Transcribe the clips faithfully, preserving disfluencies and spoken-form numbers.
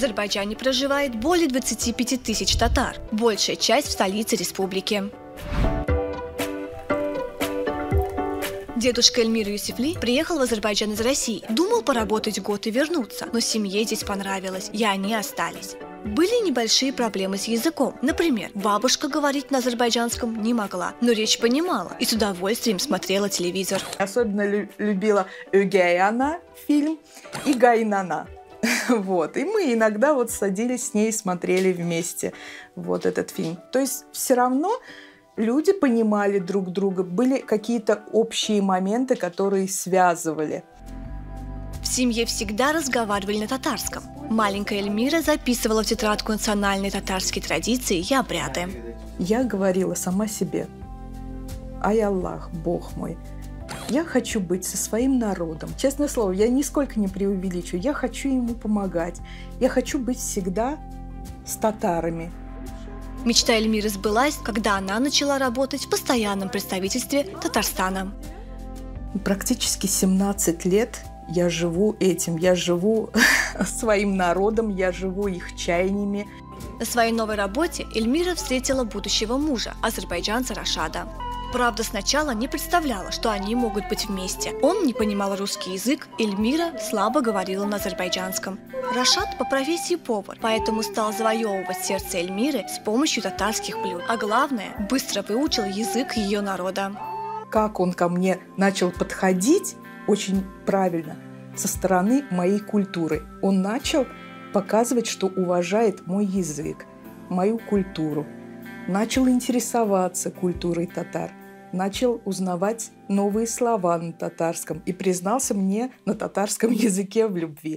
Азербайджане проживает более двадцати пяти тысяч татар, большая часть в столице республики. Дедушка Эльмир Юсифли приехал в Азербайджан из России. Думал поработать год и вернуться, но семье здесь понравилось, и они остались. Были небольшие проблемы с языком. Например, бабушка говорить на азербайджанском не могла, но речь понимала и с удовольствием смотрела телевизор. Особенно лю любила Өгей-ана фильм и Гайнана. Вот. И мы иногда вот садились с ней и смотрели вместе вот этот фильм. То есть все равно люди понимали друг друга, были какие-то общие моменты, которые связывали. В семье всегда разговаривали на татарском. Маленькая Эльмира записывала в тетрадку национальные татарские традиции и обряды. Я говорила сама себе: «Ай Аллах, Бог мой, я хочу быть со своим народом». Честное слово, я нисколько не преувеличу. Я хочу ему помогать. Я хочу быть всегда с татарами. Мечта Эльмиры сбылась, когда она начала работать в постоянном представительстве Татарстана. Практически семнадцать лет я живу этим, я живу своим народом, я живу их чаяниями. На своей новой работе Эльмира встретила будущего мужа, азербайджанца Рашада. Правда, сначала не представляла, что они могут быть вместе. Он не понимал русский язык, Эльмира слабо говорила на азербайджанском. Рашад по профессии повар, поэтому стал завоевывать сердце Эльмиры с помощью татарских блюд. А главное, быстро выучил язык ее народа. Как он ко мне начал подходить очень правильно со стороны моей культуры. Он начал показывать, что уважает мой язык, мою культуру. Начал интересоваться культурой татар. Начал узнавать новые слова на татарском и признался мне на татарском языке в любви.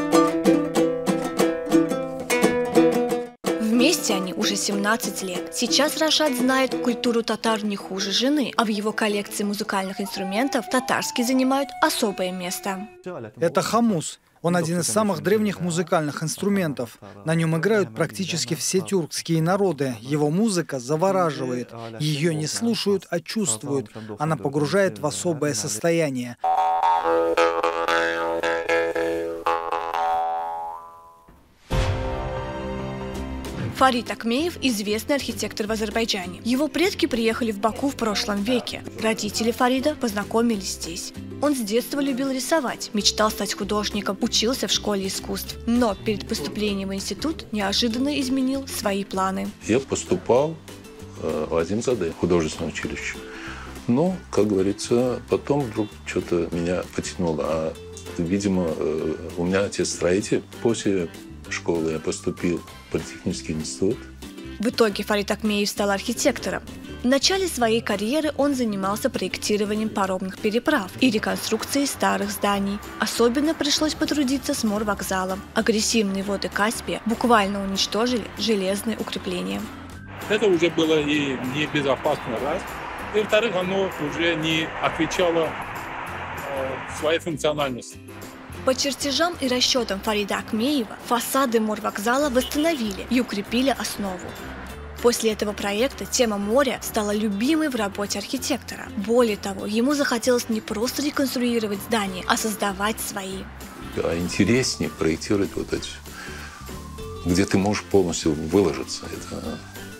Вместе они уже семнадцать лет. Сейчас Рашад знает культуру татар не хуже жены, а в его коллекции музыкальных инструментов татарские занимают особое место. Это хамус. Он один из самых древних музыкальных инструментов. На нем играют практически все тюркские народы. Его музыка завораживает. Ее не слушают, а чувствуют. Она погружает в особое состояние. Фарид Акмеев – известный архитектор в Азербайджане. Его предки приехали в Баку в прошлом веке. Родители Фарида познакомились здесь. Он с детства любил рисовать, мечтал стать художником, учился в школе искусств. Но перед поступлением в институт неожиданно изменил свои планы. Я поступал в Азимзаде, художественное училище. Но, как говорится, потом вдруг что-то меня потянуло. А, видимо, у меня отец строитель. После школы я поступил в политехнический институт. В итоге Фарид Акмеев стал архитектором. В начале своей карьеры он занимался проектированием паромных переправ и реконструкцией старых зданий. Особенно пришлось потрудиться с морвокзалом. Агрессивные воды Каспия буквально уничтожили железные укрепления. Это уже было и небезопасно, раз. И во-вторых, оно уже не отвечало э, своей функциональности. По чертежам и расчетам Фарида Акмеева фасады морвокзала восстановили и укрепили основу. После этого проекта тема моря стала любимой в работе архитектора. Более того, ему захотелось не просто реконструировать здания, а создавать свои. А интереснее проектировать вот эти, где ты можешь полностью выложиться. Это,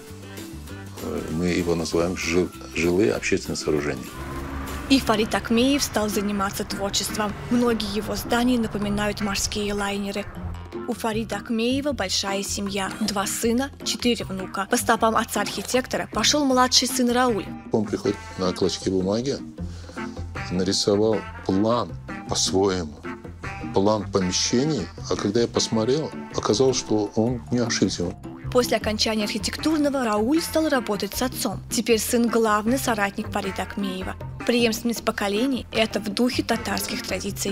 мы его называем жил, жилые общественные сооружения. И Фарид Акмеев стал заниматься творчеством. Многие его здания напоминают морские лайнеры. У Фарида Акмеева большая семья. Два сына, четыре внука. По стопам отца-архитектора пошел младший сын Рауль. Он приходит на клочке бумаги, нарисовал план по-своему, план помещений, а когда я посмотрел, оказалось, что он не ошибся. После окончания архитектурного Рауль стал работать с отцом. Теперь сын главный соратник Фарида Акмеева. Преемственность поколений – это в духе татарских традиций.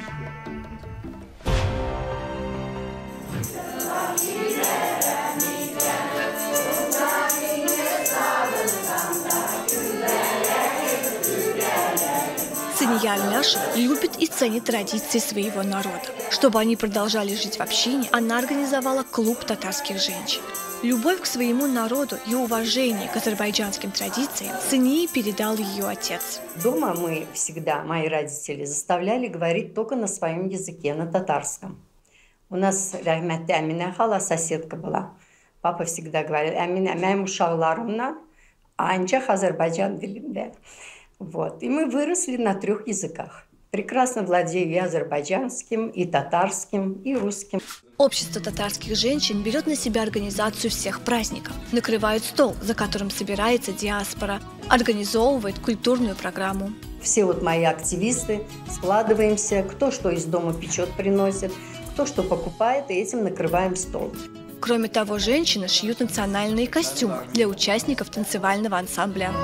Сания Альмяшева любит и ценит традиции своего народа. Чтобы они продолжали жить в общине, она организовала клуб татарских женщин. Любовь к своему народу и уважение к азербайджанским традициям Сынии передал ее отец. Дома мы всегда, мои родители, заставляли говорить только на своем языке, на татарском. У нас рахмәтле Әминә хала соседка была. Папа всегда говорил: Әминә, mənim uşaqlarımla ancaq Азербайджан dilində. Вот. И мы выросли на трех языках. Прекрасно владею и азербайджанским, и татарским, и русским. Общество татарских женщин берет на себя организацию всех праздников, накрывает стол, за которым собирается диаспора, организовывает культурную программу. Все вот мои активисты складываемся, кто что из дома печет, приносит, кто что покупает, и этим накрываем стол. Кроме того, женщины шьют национальные костюмы для участников танцевального ансамбля.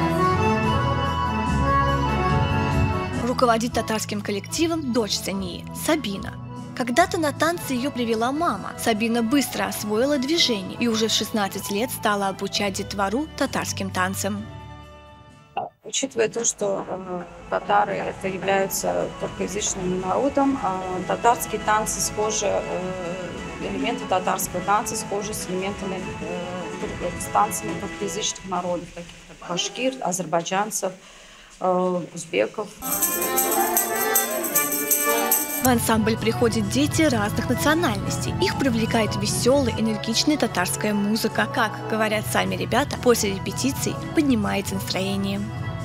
Руководит татарским коллективом дочь Сании, Сабина. Когда-то на танцы ее привела мама. Сабина быстро освоила движение и уже в шестнадцать лет стала обучать детвору татарским танцам. Учитывая то, что э, татары это являются туркоязычным народом, э, татарские танцы схожи, э, элементы татарского танца схожи с элементами, э, с танцами туркоязычных народов, таких как башкир, азербайджанцев, э, узбеков. В ансамбль приходят дети разных национальностей. Их привлекает веселая, энергичная татарская музыка. Как говорят сами ребята, после репетиций поднимается настроение.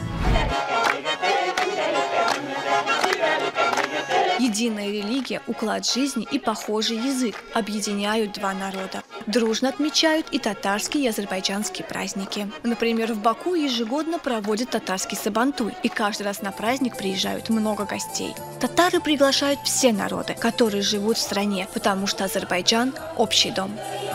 Единая религия, уклад жизни и похожий язык объединяют два народа. Дружно отмечают и татарские, и азербайджанские праздники. Например, в Баку ежегодно проводят татарский сабантуй, и каждый раз на праздник приезжают много гостей. Татары приглашают все народы, которые живут в стране, потому что Азербайджан – общий дом.